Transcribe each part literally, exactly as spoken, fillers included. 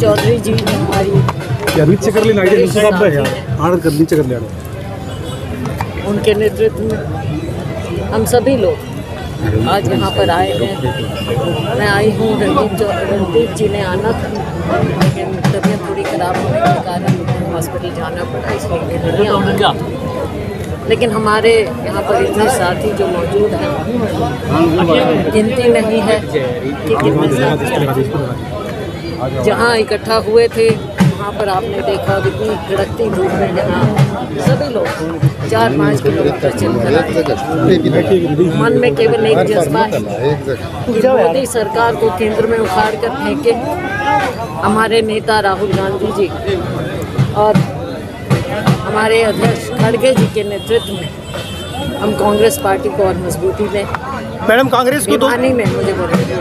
चौधरी जी हमारी नीचे कर लेना नीचे कर लेना उनके नेतृत्व में हम सभी लोग आज यहाँ पर आए हैं। मैं आई हूँ, रणदीप रणदीप जी ने आना था, लेकिन तबीयत थोड़ी ख़राब होने के कारण हॉस्पिटल जाना पड़ा, इसलिए नहीं आऊँगा। लेकिन हमारे यहाँ पर इतने साथी जो मौजूद हैं, गिनती नहीं है कि कितने साथी जहाँ इकट्ठा हुए थे वहाँ पर आपने देखा इतनी कड़कती धूप में जहाँ सभी लोग चार पाँच किलोमीटर चलकर मन में केवल एक जज्बा है कि मोदी सरकार को केंद्र में उखाड़ कर फेंके। हमारे नेता राहुल गांधी जी और हमारे अध्यक्ष खड़गे जी के नेतृत्व में हम कांग्रेस पार्टी को और मजबूती दें। मैडम कांग्रेस को भिवानी में मुझे बोले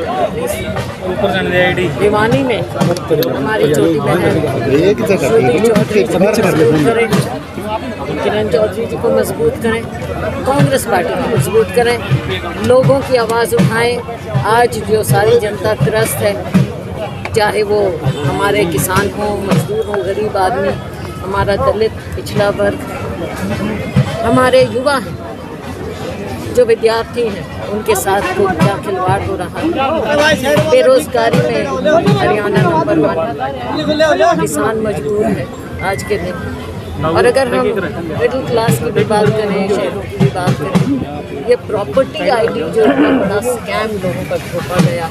भिवानी में हमारी छोटी बहन श्रुति चौधरी करें, किरण चौधरी जी को मजबूत करें, कांग्रेस पार्टी को मजबूत करें, लोगों की आवाज़ उठाएं। आज जो सारी जनता त्रस्त है, चाहे वो हमारे किसान हों, मजदूर हों, गरीब आदमी, हमारा दलित पिछड़ा वर्ग, हमारे युवा हैं, जो विद्यार्थी हैं, उनके साथ को क्या खिलवाड़ हो रहा है। बेरोजगारी में हरियाणा नंबर वन, किसान मजबूर है आज के दिन। और अगर हम मिडिल क्लास की भी बात करें, शहरों की भी बात करें, ये प्रॉपर्टी आईडी जो बड़ा स्कैम लोगों पर थोपा गया,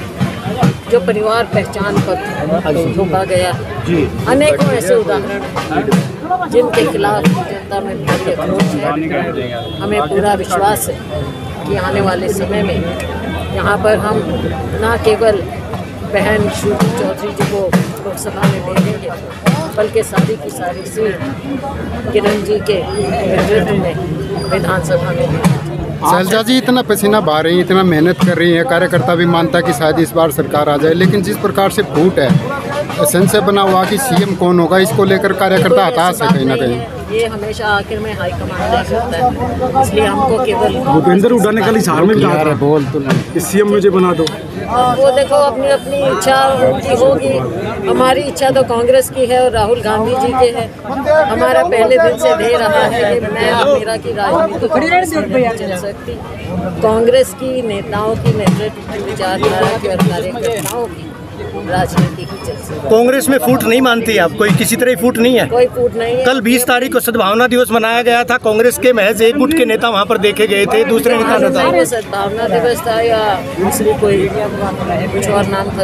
जो परिवार पहचान पत्र थोपा गया, अनेकों ऐसे उदाहरण हैं जिनके खिलाफ जनता में भारी आक्रोश है। हमें पूरा विश्वास है कि आने वाले समय में यहाँ पर हम न केवल बहन श्रुति चौधरी जी को लोकसभा में भेजेंगे, बल्कि सारी की सारी सीट किरण जी के नेतृत्व में विधानसभा में। शैलजा जी इतना पसीना बहा रही हैं, इतना मेहनत कर रही हैं, कार्यकर्ता भी मानता है कि शायद इस बार सरकार आ जाए, लेकिन जिस प्रकार से फूट है, संशय बना हुआ कि सीएम कौन होगा, इसको लेकर कार्यकर्ता हताश है कहीं ना कहीं। ये हमेशा आखिर में हाईकमान तय करता है, इसलिए हमको केवल भूपेंद्र उड़ाने का हिसार में कहा था बोल तो सीएम मुझे बना दो। वो देखो अपनी अपनी इच्छा उनकी होगी, हमारी इच्छा तो कांग्रेस की है और राहुल गांधी जी के है। हमारा पहले दिन से दे रहा है कि मैं और मेरा की राजनीति नहीं चल सकती, कांग्रेस की नेताओं की नेतृत्व की विचारधारा की और कार्यकर्ताओं की राजनीति की चल सकती। कांग्रेस में फूट नहीं मानती आप? कोई किसी तरह फूट नहीं है? कोई फूट नहीं है। कल बीस तारीख को सद्भावना दिवस मनाया गया था, कांग्रेस के महज एक गुट के नेता वहां पर देखे गए थे, दूसरे नेता न था। सद्भावना दिवस था या दूसरी कोई कुछ और नाम था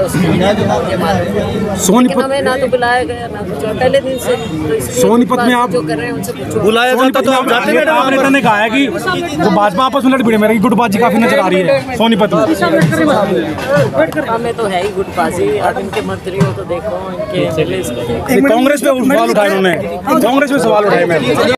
उसका, सोनीपत हमें ना तो बुलाया गया ना कुछ। पहले दिन से सोनीपत में आप जो कर रहे हैं उनसे पूछो। बुलाया जाता तो आप जाते। नेता ने कहा है कि वो भाजपा आपस में लड़ भिड़े, मेरी गुटबाजी काफी नजर आ रही है सोनीपत में। हमें तो है ही गुटबाजी। अब इनके मंत्रियों को देखो, इनके कांग्रेस पे सवाल उठाए उन्होंने, कांग्रेस पे सवाल उठाए मैं